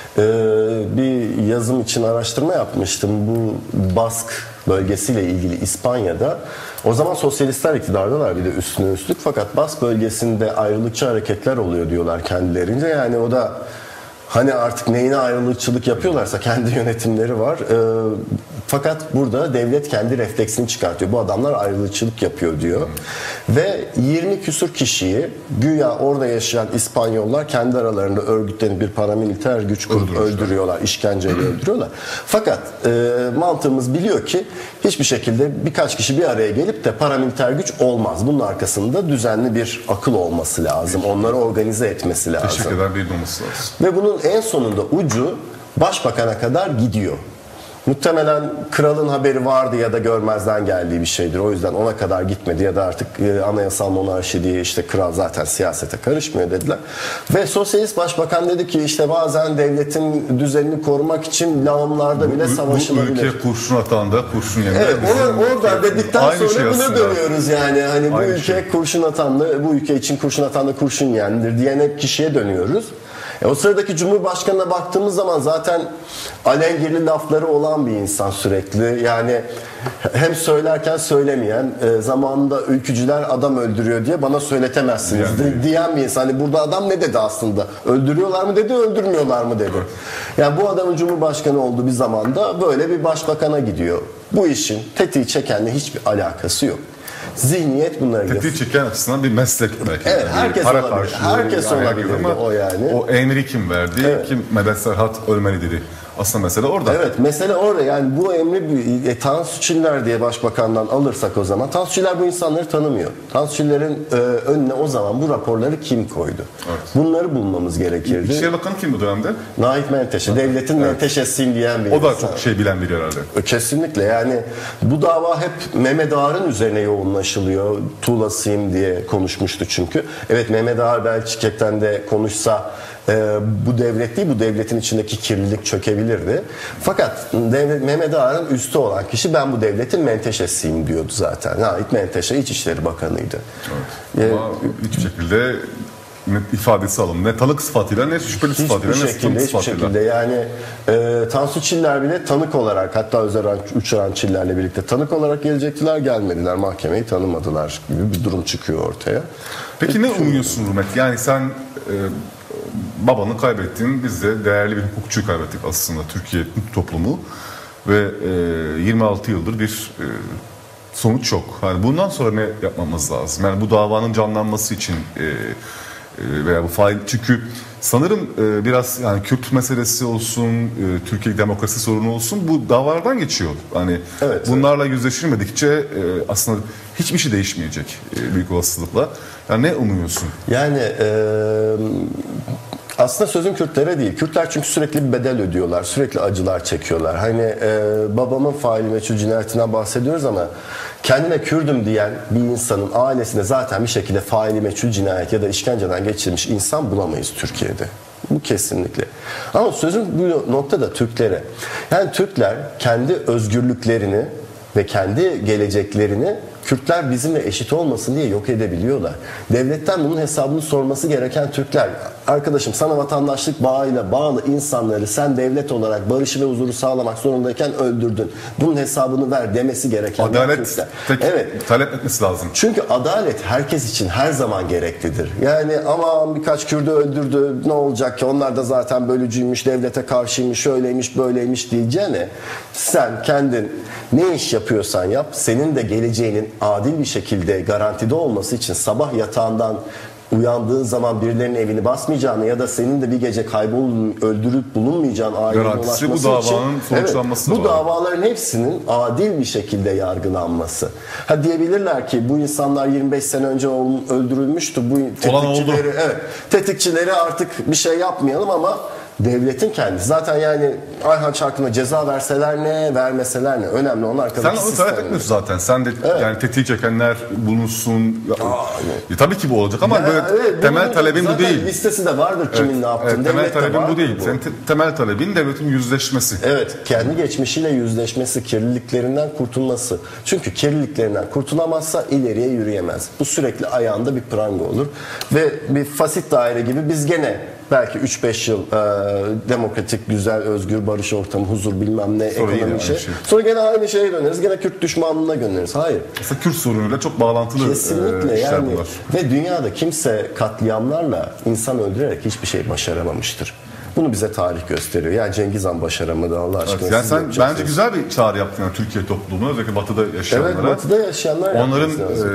bir yazım için araştırma yapmıştım. Bu Bask bölgesiyle ilgili İspanya'da. O zaman sosyalistler iktidardalar bir de üstüne üstlük. Fakat Bask bölgesinde ayrılıkçı hareketler oluyor diyorlar kendilerince. Yani o da hani artık neyine ayrılıkçılık yapıyorlarsa kendi yönetimleri var. Fakat burada devlet kendi refleksini çıkartıyor. Bu adamlar ayrılıkçılık yapıyor diyor. Ve 20 küsur kişiyi güya orada yaşayan İspanyollar kendi aralarında örgütlenip bir paramiliter güç kurup öldürüyorlar. İşkenceyle öldürüyorlar. Fakat mantığımız biliyor ki hiçbir şekilde birkaç kişi bir araya gelip de paramiliter güç olmaz. Bunun arkasında düzenli bir akıl olması lazım. Onları organize etmesi lazım. Teşvik eden bir olması lazım. Ve bunun en sonunda ucu başbakana kadar gidiyor. Muhtemelen kralın haberi vardı ya da görmezden geldiği bir şeydir. O yüzden ona kadar gitmedi ya da artık anayasal monarşi diye işte kral zaten siyasete karışmıyor dediler. Ve sosyalist başbakan dedi ki işte bazen devletin düzenini korumak için lağımlarda bile savaşılabilir. Bu ülke kurşun atan da kurşun yemeği. Evet, orada dedikten sonra şey buna dönüyoruz yani. Hani bu ülke şey. kurşun atan da, bu ülke için kurşun atan da kurşun yiyendir diyen kişiye dönüyoruz. O sıradaki Cumhurbaşkanı'na baktığımız zaman zaten alengirli lafları olan bir insan sürekli. Yani hem söylerken söylemeyen, zamanında ülkücüler adam öldürüyor diye bana söyletemezsiniz diyen bir insan. Hani burada adam ne dedi aslında? Öldürüyorlar mı dedi, öldürmüyorlar mı dedi. Yani bu adamın Cumhurbaşkanı olduğu bir zamanda böyle bir başbakana gidiyor. Bu işin tetiği çekenle hiçbir alakası yok. Zihniyet bunlara gidiyor. Tetiği çeken açısından bir meslek belki. Evet, herkes para olabilir. Herkes olabilir o yani. O emri kim verdi? Evet. Kim Mehmet Serhat ölmeli dedi. Aslında mesele orada. Evet, mesele orada. Yani bu emri Tansu Çiller diye başbakandan alırsak o zaman, Tansu Çiller bu insanları tanımıyor. Tansu Çiller'in önüne o zaman bu raporları kim koydu? Evet. Bunları bulmamız gerekirdi. İçişleri Bakanı kim bu dönemde? Nahit Menteşe. Devletin menteşesiyim diyen bir O da insan. çok şey bilen biri herhalde. Kesinlikle. Yani bu dava hep Mehmet Ağar'ın üzerine yoğunlaşılıyor. Tuğlasıyım diye konuşmuştu çünkü. Evet, Mehmet Ağar Belçikek'ten de konuşsa bu devlet değil, bu devletin içindeki kirlilik çökebilirdi. Fakat Mehmet Ağar'ın üstü olan kişi ben bu devletin menteşesiyim diyordu zaten. Nahit Menteşe İçişleri Bakanı'ydı. Evet. Ama hiçbir şekilde ne ifadesi alın, ne tanık sıfatıyla ne şüpheli sıfatıyla ne sıfatıyla. Hiçbir şekilde yani Tansu Çiller bile tanık olarak, hatta Özer Uçaran Çiller'le birlikte tanık olarak gelecektiler, gelmediler, mahkemeyi tanımadılar gibi bir durum çıkıyor ortaya. Peki ne umuyorsun Rumet? Yani sen babanı kaybettin, biz de değerli bir hukukçuyu kaybettik aslında, Türkiye toplumu ve 26 yıldır bir sonuç yok. Yani bundan sonra ne yapmamız lazım? Yani bu davanın canlanması için veya bu fail, çünkü sanırım biraz yani Kürt meselesi olsun, Türkiye demokrasi sorunu olsun, bu davalardan geçiyor. Hani evet, bunlarla yüzleşilmedikçe aslında hiçbir şey değişmeyecek büyük olasılıkla. Yani ne umuyorsun? Yani aslında sözüm Kürtlere değil. Kürtler çünkü sürekli bir bedel ödüyorlar. Sürekli acılar çekiyorlar. Hani babamın faili meçhul cinayetinden bahsediyoruz ama kendine Kürdüm diyen bir insanın ailesinde zaten bir şekilde faili meçhul cinayet ya da işkenceden geçirmiş insan bulamayız Türkiye'de. Bu kesinlikle. Ama sözüm bu noktada Türklere. Yani Türkler kendi özgürlüklerini ve kendi geleceklerini Kürtler bizimle eşit olmasın diye yok edebiliyorlar. Devletten bunun hesabını sorması gereken Türkler. Arkadaşım, sana vatandaşlık bağıyla bağlı insanları sen devlet olarak barışı ve huzuru sağlamak zorundayken öldürdün. Bunun hesabını ver demesi gereken adalet evet, talep etmesi lazım. Çünkü adalet herkes için her zaman gereklidir. Yani aman birkaç Kürt'ü öldürdü, ne olacak ki, onlar da zaten bölücüymüş, devlete karşıymış, şöyleymiş, böyleymiş diyeceğine sen kendin ne iş yapıyorsan yap, senin de geleceğinin adil bir şekilde garantide olması için sabah yatağından uyandığın zaman birilerinin evini basmayacağını ya da senin de bir gece öldürüp bulunmayacağın ailene Garantisi ulaşması bu için davanın sonuçlanması bu var. davaların hepsinin adil bir şekilde yargılanması. Ha diyebilirler ki bu insanlar 25 sene önce öldürülmüştü. Bu tetikçileri artık bir şey yapmayalım ama devletin kendisi. Zaten yani Ayhan Çarkın'a ceza verseler ne, vermeseler ne. Önemli olan arkadaki Sen onu talep etmiyorsun zaten. Sen de yani tetiği çekenler bulunsun. Tabii ki bu olacak ama Ya, böyle temel talebin bu değil. Listesi de vardır kimin ne yaptığını. Temel talebin bu değil. Senin temel talebin devletin yüzleşmesi. Evet, kendi geçmişiyle yüzleşmesi, kirliliklerinden kurtulması. Çünkü kirliliklerinden kurtulamazsa ileriye yürüyemez. Bu sürekli ayağında bir pranga olur. Ve bir fasit daire gibi biz gene belki 3-5 yıl demokratik, güzel, özgür, barış ortamı, huzur bilmem ne, Sonra ekonomik şey. Sonra gene aynı şeye döneriz. Gene Kürt düşmanlığına döneriz. Hayır. Aslında Kürt sorunuyla çok bağlantılı Kesinlikle işler yani. bunlar. Ve dünyada kimse katliamlarla insan öldürerek hiçbir şey başaramamıştır. Bunu bize tarih gösteriyor. Yani Cengiz Han başaramadı Allah aşkına. Evet, yani sen bence güzel bir çağrı yaptın yani Türkiye toplumuna, özellikle Batı'da yaşayanlara. Evet, Batı'da yaşayanlar onların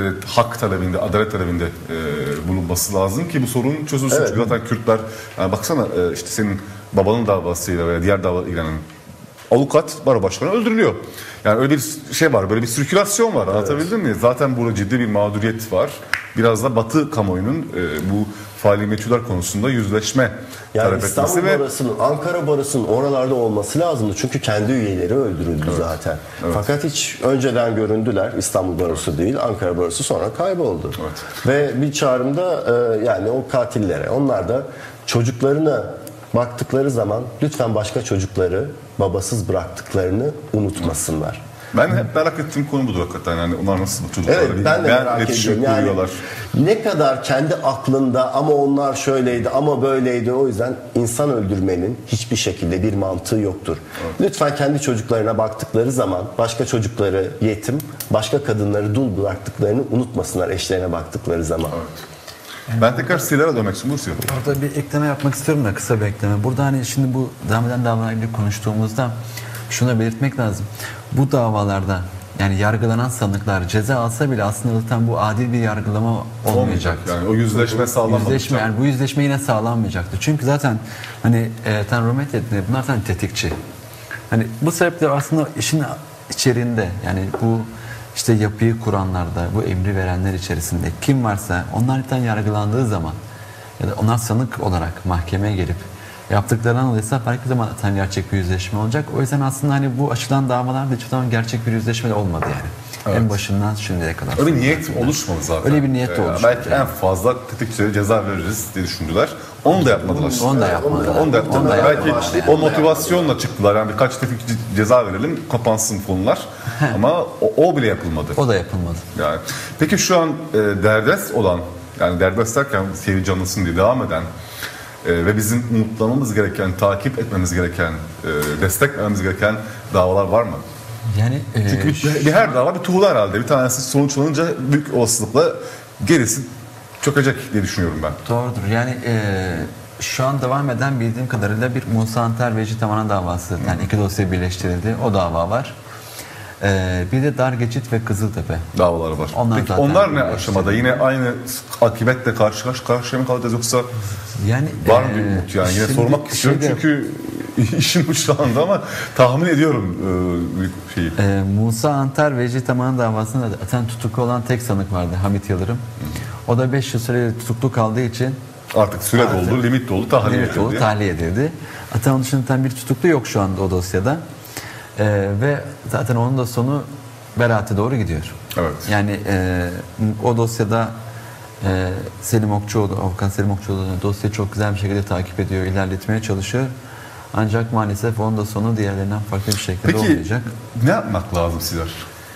hak talebinde, adalet talebinde bulunması lazım ki bu sorun çözülsün. Evet. Çünkü zaten Kürtler, yani baksana işte senin babanın davasıyla veya diğer davalarla ilgilenen avukat, baro başkanı öldürülüyor. Yani öyle bir şey var, böyle bir sirkülasyon var. Anlatabildim mi? Zaten burada ciddi bir mağduriyet var. Biraz da Batı kamuoyunun bu faili meçhuller konusunda yüzleşme talep etmesi İstanbul ve Barosu'nun, Ankara Barosu'nun oralarda olması lazımdı. Çünkü kendi üyeleri öldürüldü zaten. Evet. Fakat hiç önceden göründüler. İstanbul Barosu değil, Ankara Barosu sonra kayboldu. Evet. Ve bir çağrımda yani o katillere, onlar da çocuklarına baktıkları zaman lütfen başka çocukları babasız bıraktıklarını unutmasınlar. ben hep merak ettiğim konu budur hakikaten. Yani onlar nasıl bu çocuklar? Evet, ben de merak ediyorum. Yani kuruyorlar. ne kadar kendi aklında ama onlar şöyleydi ama böyleydi, o yüzden insan öldürmenin hiçbir şekilde bir mantığı yoktur. Evet. Lütfen kendi çocuklarına baktıkları zaman başka çocukları yetim, başka kadınları dul bıraktıklarını unutmasınlar eşlerine baktıkları zaman. Evet. Ben tekrar Siler'e dönmek istiyorum. Orada bir ekleme yapmak istiyorum da, kısa bir ekleme. Burada hani şimdi bu devam eden davalarla ilgili konuştuğumuzda şunu belirtmek lazım. Bu davalarda yani yargılanan sanıklar ceza alsa bile aslında zaten bu adil bir yargılama olmayacak. Yani o yüzleşme sağlanmayacak. Yani bu yüzleşme yine sağlanmayacaktı. Çünkü zaten hani Tanrı rahmet etti, bunlar zaten tetikçi. Hani bu sebeple aslında işin içeriğinde, yani bu işte yapıyı kuranlarda, bu emri verenler içerisinde kim varsa onlar yargılandığı zaman ya da onlar sanık olarak mahkemeye gelip yaptıklarından dolayı belki zaman zaten gerçek bir yüzleşme olacak. O yüzden aslında hani bu açılan davalarda hiçbir zaman gerçek bir yüzleşme de olmadı yani. Evet. En başından şimdiye kadar. Öyle bir niyet oluşmadı zaten. Öyle bir niyet oluşmadı. Belki en fazla tetikçilere ceza veririz diye düşündüler. Onu da yapmadılar. Onu da yapmadılar. Onu da yapmadılar. Belki o motivasyonla çıktılar. Yani birkaç tetikçi ceza verelim, kapansın konular. Ama o bile yapılmadı. O da yapılmadı. Yani. Peki şu an derdest olan, yani derdest derken seyir canlısın diye devam eden ve bizim umutlamamız gereken, takip etmemiz gereken, destek vermemiz gereken davalar var mı? Yani Çünkü her dava bir tuğla herhalde. Bir tanesi sonuçlanınca büyük olasılıkla gerisi çökecek diye düşünüyorum ben. Doğrudur. Yani şu an devam eden bildiğim kadarıyla bir Musa Anter ve Citaman'a davası. Yani iki dosya birleştirildi. O dava var. Bir de Dar Geçit ve Kızıltepe davaları var. Peki onlar ne aşamada? Yine aynı akibetle karşı karşıya mı kalacağız, yoksa yani var mı bir umut yani? Yine sormak istiyorum çünkü işin uçlarında ama tahmin ediyorum şeyi. Musa Anter ve Citaman'ın davasında zaten tutuklu olan tek sanık vardı, Hamit Yıldırım. O da 5 yıl süreyle tutuklu kaldığı için artık süre doldu, limit doldu, tahliye edildi. Zaten onun dışında bir tutuklu yok şu anda o dosyada. Ve zaten onun da sonu beraate doğru gidiyor. Evet. Yani o dosyada Selim Okçuoğlu, avukat Selim Okçuoğlu dosyayı çok güzel bir şekilde takip ediyor, ilerletmeye çalışıyor. Ancak maalesef onun da sonu diğerlerinden farklı bir şekilde olmayacak. Peki ne yapmak lazım sizler?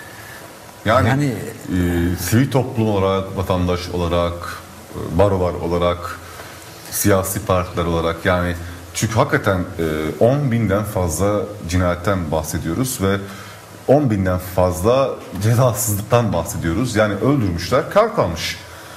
Yani sivil toplum olarak, vatandaş olarak, barolar olarak, siyasi partiler olarak, yani çünkü hakikaten 10.000'den fazla cinayetten bahsediyoruz ve 10.000'den fazla cezasızlıktan bahsediyoruz. Yani öldürmüşler, kar kalmış.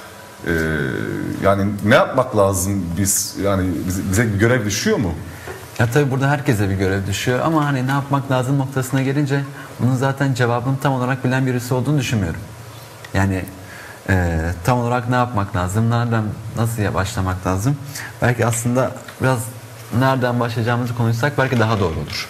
Yani ne yapmak lazım biz? Yani bize bir görev düşüyor mu? Ya tabii burada herkese bir görev düşüyor ama hani ne yapmak lazım noktasına gelince bunun zaten cevabını tam olarak bilen birisi olduğunu düşünmüyorum. Yani Tam olarak ne yapmak lazım? Nereden, nasıl başlamak lazım? Belki aslında biraz nereden başlayacağımızı konuşsak belki daha doğru olur.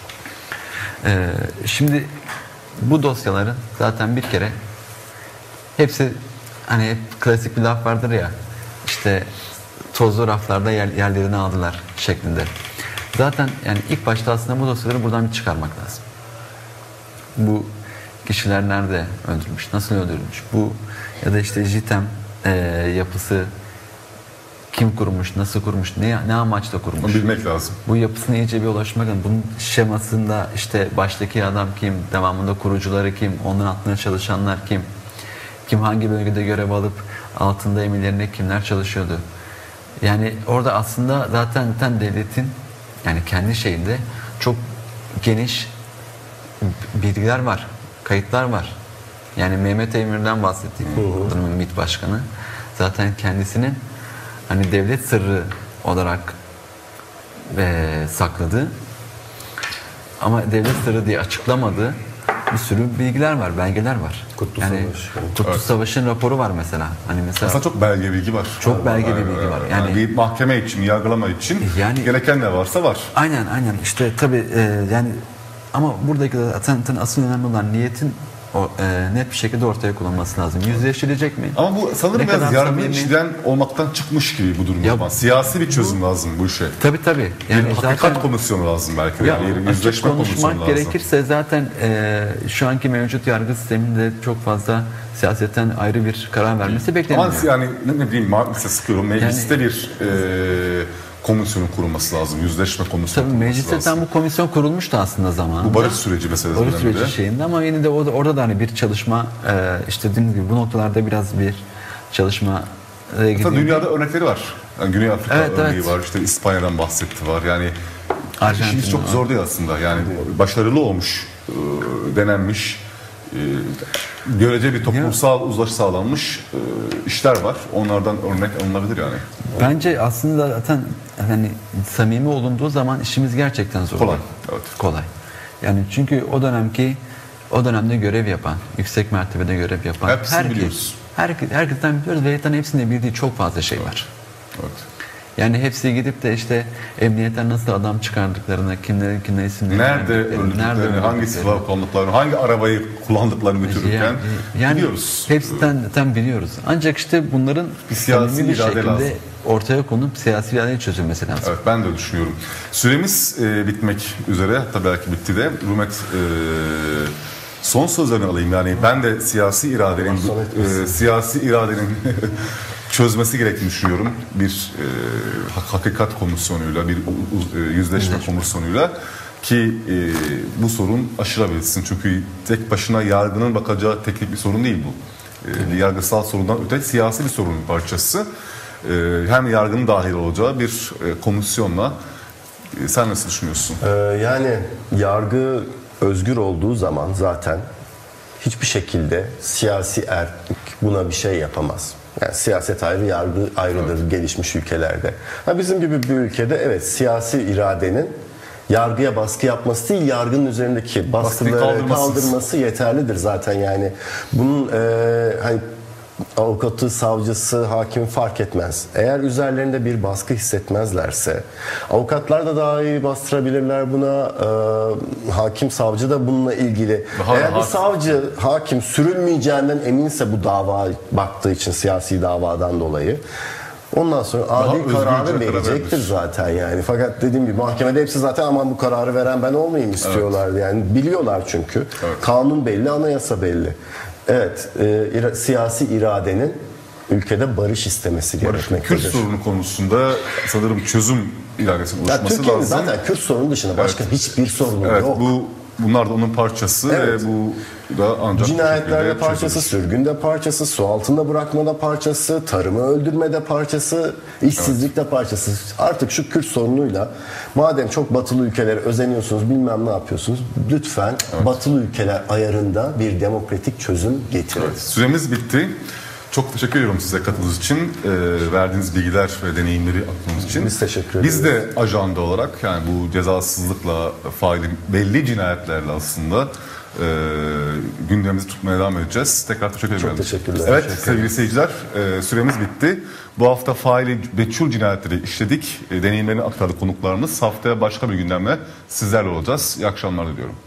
Şimdi bu dosyaların zaten bir kere hepsi, hani hep klasik bir laf vardır ya, işte tozlu raflarda yerlerini aldılar şeklinde. Zaten yani ilk başta aslında bu dosyaları buradan bir çıkarmak lazım. Bu kişiler nerede öldürülmüş, nasıl öldürülmüş, bu ya da işte JITEM yapısı kim kurmuş, nasıl kurmuş, ne amaçla kurmuş. Onu bilmek lazım. Bu yapısına iyice bir ulaşmak lazım. Bunun şemasında işte baştaki adam kim, devamında kurucuları kim, onun altında çalışanlar kim, kim hangi bölgede görev alıp altında emirlerinde kimler çalışıyordu. Yani orada aslında zaten devletin yani kendi şeyinde çok geniş bilgiler var, kayıtlar var. Yani Mehmet Emir'den bahsettiğim MİT Başkanı zaten kendisinin hani devlet sırrı olarak sakladığı ama devlet sırrı diye açıklamadığı bir sürü bilgiler var, belgeler var. Kurtuluş Savaşı'nın raporu var mesela. Hani mesela aslında çok belge bilgi var. Çok belge bir bilgi var. Yani bir mahkeme için, yargılama için yani, gereken ne varsa var. Aynen. İşte tabii yani ama buradaki zaten asıl önemli olan niyetin net bir şekilde ortaya konulması lazım. Yüzleşilecek mi? Ama bu sanırım biraz yargı işlem olmaktan çıkmış gibi bu durum. Siyasi bir çözüm lazım bu işe. Tabii. Yani bir hakikat komisyonu lazım belki. Yani yüzleşme komisyonu lazım. Gerekirse zaten şu anki mevcut yargı sisteminde çok fazla siyasetten ayrı bir karar vermesi bekleniyor. Ama yani ne bileyim mesela sıkıyorum mecliste yani, bir komisyonun kurulması lazım. Yüzleşme komisyonu kurulması lazım. Tabii mecliste bu komisyon kurulmuştu aslında zamanında. Bu barış süreci meselesi. Barış süreci şeyinde ama yine de orada da hani bir çalışma işte dediğimiz gibi bu noktalarda biraz bir çalışma dünyada örnekleri var. Yani Güney Afrika örneği var. İşte İspanya'dan bahsetti var. Yani işimiz çok zor değil aslında. Yani başarılı olmuş, denenmiş, görece bir toplumsal uzlaşı sağlanmış işler var. Onlardan örnek alınabilir yani. Bence aslında zaten hani samimi olunduğu zaman işimiz gerçekten zor. Kolay. Evet. Kolay. Yani çünkü o dönemde görev yapan, yüksek mertebede görev yapan herkesten biliyoruz ve zaten hepsinin bildiği çok fazla şey var. Evet. Yani hepsi gidip de işte emniyetten nasıl adam çıkardıklarını, kimlerin isimlerini, nerede öldürdüklerini, hangi silah kullandıklarını, hangi arabayı kullandıklarını götürürken biliyoruz. Hepsinden biliyoruz. Ancak işte bunların samimi bir şekilde lazım. Ortaya konup siyasi iradeyle çözülmesi lazım. Evet, ben de düşünüyorum. Süremiz bitmek üzere, hatta belki bitti de. Rumet son sözlerini alayım. Yani ben de siyasi iradenin çözmesi gerektiğini düşünüyorum. Bir hakikat komisyonuyla, bir yüzleşme komisyonuyla ki bu sorun aşılabilsin. Çünkü tek başına yargının bakacağı teknik bir sorun değil bu. Yargısal sorundan öte siyasi bir sorunun parçası. Hem yargının dahil olacağı bir komisyonla sen nasıl düşünüyorsun? Yani yargı özgür olduğu zaman zaten hiçbir şekilde siyasi erkek buna bir şey yapamaz. Yani siyaset ayrı, yargı ayrıdır, evet, gelişmiş ülkelerde. Bizim gibi bir ülkede evet siyasi iradenin yargıya baskı yapması değil, yargının üzerindeki baskıları kaldırması yeterlidir zaten yani. Bunun hani avukatı, savcısı, hakimi fark etmez. Eğer üzerlerinde bir baskı hissetmezlerse, avukatlar da daha iyi bastırabilirler buna, hakim, savcı da bununla ilgili. Eğer bir savcı, hakim sürülmeyeceğinden eminse bu dava baktığı için siyasi davadan dolayı, ondan sonra adil kararı verecektir zaten yani. Fakat dediğim gibi mahkemede hepsi zaten aman bu kararı veren ben olmayayım istiyorlar. Evet. Yani biliyorlar çünkü. Evet. Kanun belli, anayasa belli. Evet, siyasi iradenin ülkede barış istemesi gerekmektedir. Kürt sorunu konusunda sanırım çözüm iradesinin oluşması Türkiye'nin lazım. Zaten Kürt sorunu dışında başka hiçbir sorunu yok. Bunlar da onun parçası ve bu da ancak cinayetlerde parçası, sürgünde parçası, su altında bırakmada parçası, tarımı öldürmede parçası, işsizlikte parçası. Artık şu Kürt sorunuyla madem çok batılı ülkelere özeniyorsunuz, bilmem ne yapıyorsunuz, lütfen batılı ülkeler ayarında bir demokratik çözüm getirin. Evet, süremiz bitti. Çok teşekkür ediyorum size katıldığınız için, verdiğiniz bilgiler ve deneyimleri aktığınız için. Biz teşekkür ederiz. Biz de ajanda olarak yani bu cezasızlıkla faili belli cinayetlerle aslında gündemimizi tutmaya devam edeceğiz. Tekrar teşekkür ederim. Çok teşekkürler. Evet Teşekkür sevgili seyirciler, süremiz bitti. Bu hafta faili meçhul cinayetleri işledik. Deneyimlerini aktardı konuklarımız. Haftaya başka bir gündemle sizlerle olacağız. İyi akşamlar diliyorum.